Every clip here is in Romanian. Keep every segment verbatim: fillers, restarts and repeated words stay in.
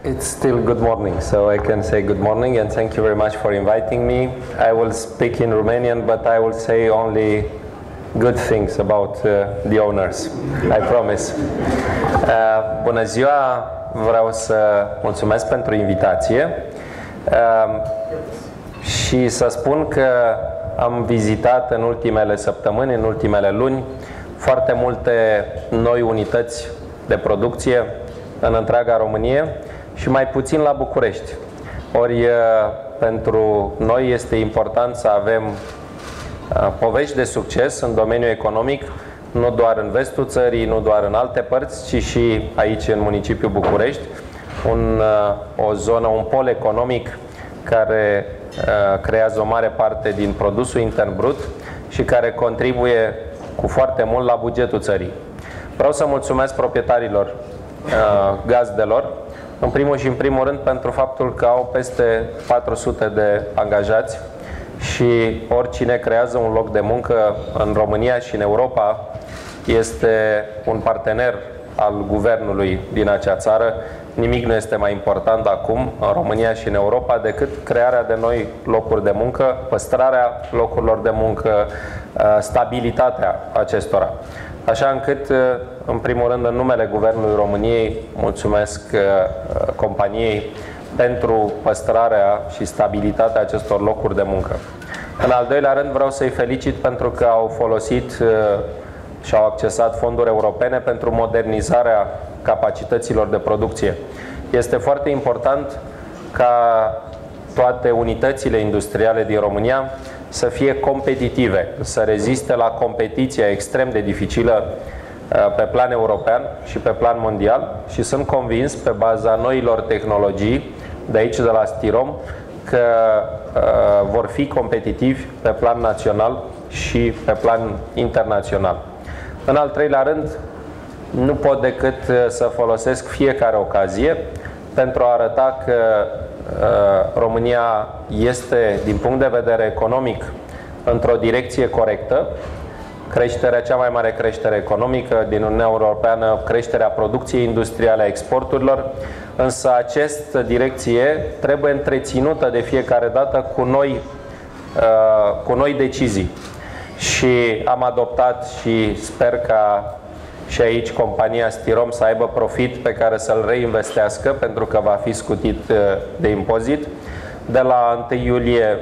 It's still good morning, so I can say good morning and thank you very much for inviting me. I will speak in Romanian, but I will say only good things about uh, the owners, I promise. Uh, bună ziua, vreau să mulțumesc pentru invitație uh, și să spun că am vizitat în ultimele săptămâni, în ultimele luni, foarte multe noi unități de producție în întreaga Românie și mai puțin la București. Ori pentru noi este important să avem povești de succes în domeniul economic, nu doar în vestul țării, nu doar în alte părți, ci și aici în municipiul București, un, o zonă, un pol economic care creează o mare parte din produsul intern brut și care contribuie cu foarte mult la bugetul țării. Vreau să mulțumesc proprietarilor gazdelor, în primul și în primul rând pentru faptul că au peste patru sute de angajați și oricine creează un loc de muncă în România și în Europa este un partener al guvernului din acea țară. Nimic nu este mai important acum în România și în Europa decât crearea de noi locuri de muncă, păstrarea locurilor de muncă, stabilitatea acestora. Așa încât, în primul rând, în numele Guvernului României, mulțumesc companiei pentru păstrarea și stabilitatea acestor locuri de muncă. În al doilea rând, vreau să-i felicit pentru că au folosit și au accesat fonduri europene pentru modernizarea capacităților de producție. Este foarte important ca toate unitățile industriale din România să fie competitive, să reziste la competiția extrem de dificilă pe plan european și pe plan mondial și sunt convins, pe baza noilor tehnologii de aici, de la Stirom, că uh, vor fi competitivi pe plan național și pe plan internațional. În al treilea rând, nu pot decât să folosesc fiecare ocazie pentru a arăta că uh, România este, din punct de vedere economic, într-o direcție corectă. Creșterea, cea mai mare creștere economică din Uniunea Europeană, creșterea producției industriale, a exporturilor, însă această direcție trebuie întreținută de fiecare dată cu noi, uh, cu noi decizii. Și am adoptat și sper ca și aici compania Stirom să aibă profit pe care să-l reinvestească, pentru că va fi scutit de impozit. De la întâi iulie,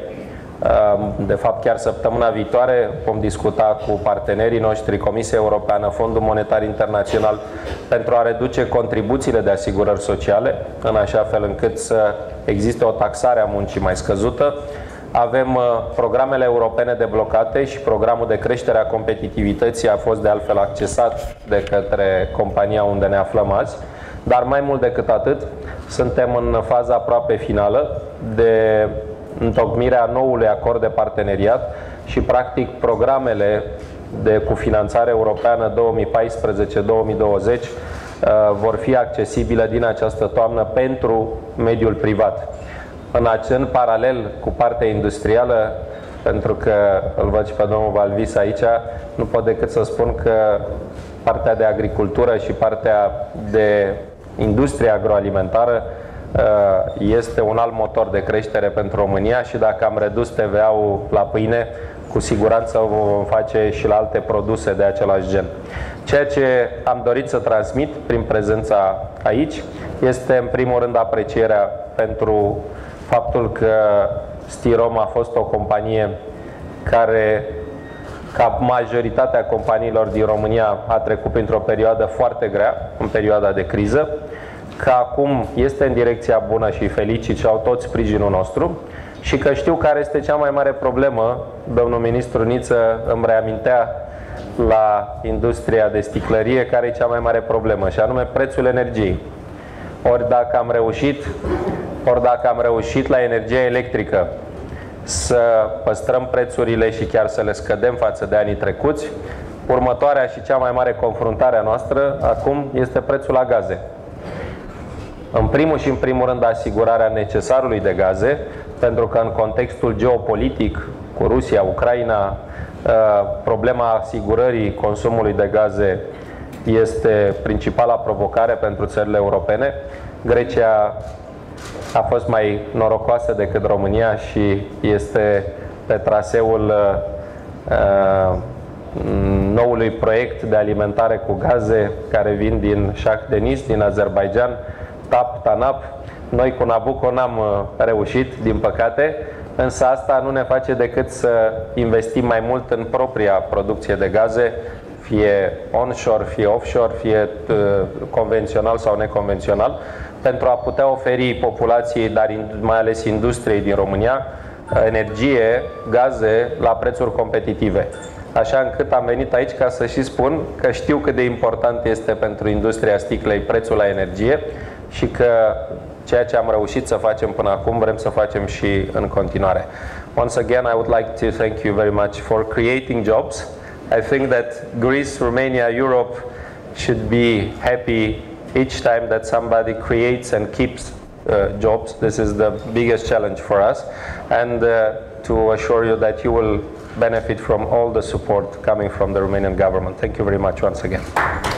de fapt chiar săptămâna viitoare, vom discuta cu partenerii noștri, Comisia Europeană, Fondul Monetar Internațional, pentru a reduce contribuțiile de asigurări sociale, în așa fel încât să existe o taxare a muncii mai scăzută. Avem programele europene deblocate și programul de creștere a competitivității a fost de altfel accesat de către compania unde ne aflăm azi. Dar mai mult decât atât, suntem în faza aproape finală de întocmirea noului acord de parteneriat și practic programele de cufinanțare europeană două mii paisprezece două mii douăzeci vor fi accesibile din această toamnă pentru mediul privat. În acest paralel cu partea industrială, pentru că îl văd și pe domnul Valvis aici, nu pot decât să spun că partea de agricultură și partea de industrie agroalimentară este un alt motor de creștere pentru România și dacă am redus T V A-ul la pâine, cu siguranță o vom face și la alte produse de același gen. Ceea ce am dorit să transmit prin prezența aici este în primul rând aprecierea pentru faptul că Stirom a fost o companie care, ca majoritatea companiilor din România, a trecut printr-o perioadă foarte grea, în perioada de criză, că acum este în direcția bună și felicit și au tot sprijinul nostru și că știu care este cea mai mare problemă. Domnul ministru Niță îmi reamintea la industria de sticlărie care e cea mai mare problemă, și anume prețul energiei. Ori dacă am reușit, ori dacă am reușit la energia electrică să păstrăm prețurile și chiar să le scădem față de anii trecuți, următoarea și cea mai mare confruntare a noastră acum este prețul la gaze. În primul și în primul rând asigurarea necesarului de gaze, pentru că în contextul geopolitic cu Rusia, Ucraina, problema asigurării consumului de gaze este principala provocare pentru țările europene, Grecia a fost mai norocoasă decât România și este pe traseul uh, noului proiect de alimentare cu gaze care vin din Shah Deniz, din Azerbaijan, TAP, TANAP. Noi cu Nabucco n-am reușit, din păcate, însă asta nu ne face decât să investim mai mult în propria producție de gaze, fie onshore, fie offshore, fie uh, convențional sau neconvențional, pentru a putea oferi populației, dar mai ales industriei din România, energie, gaze la prețuri competitive. Așa încât am venit aici ca să și spun că știu cât de important este pentru industria sticlei prețul la energie și că ceea ce am reușit să facem până acum vrem să facem și în continuare. Once again, I would like to thank you very much for creating jobs. I think that Greece, Romania, Europe should be happy each time that somebody creates and keeps uh, jobs. This is the biggest challenge for us, and uh, to assure you that you will benefit from all the support coming from the Romanian government. Thank you very much once again.